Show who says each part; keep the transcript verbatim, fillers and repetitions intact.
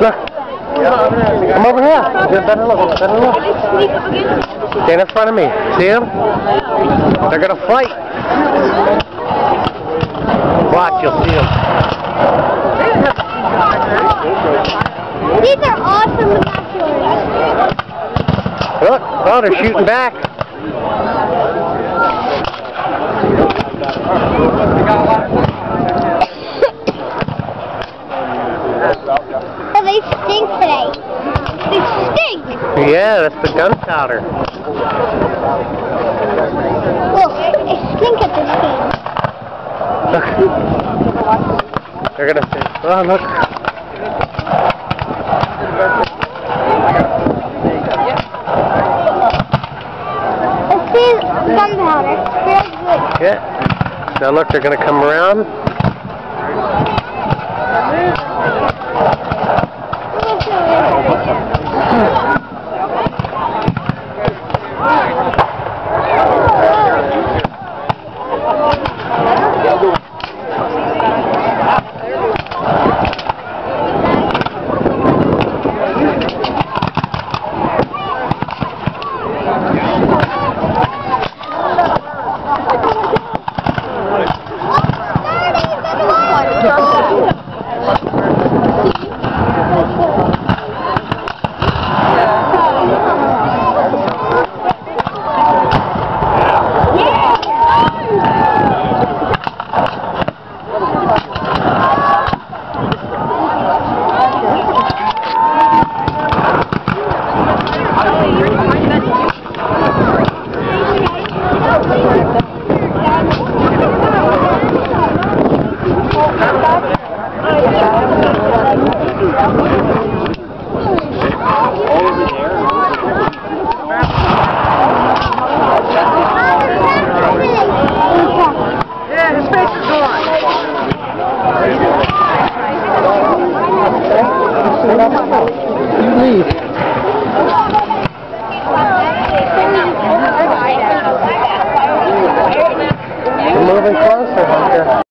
Speaker 1: Look. Come over here. Get a better look. Better look. Stand in front of me. See them? They're going to fight. Watch, you'll see them.
Speaker 2: These are awesome binoculars.
Speaker 1: Look. Oh, they're shooting back.
Speaker 2: Oh, they stink today. They stink.
Speaker 1: Yeah, that's the gunpowder.
Speaker 2: Look, they stink at this game.
Speaker 1: Look. They're gonna say, oh look.
Speaker 2: Let's see gunpowder. Very good.
Speaker 1: Yeah. Now look, they're gonna come around. Over there.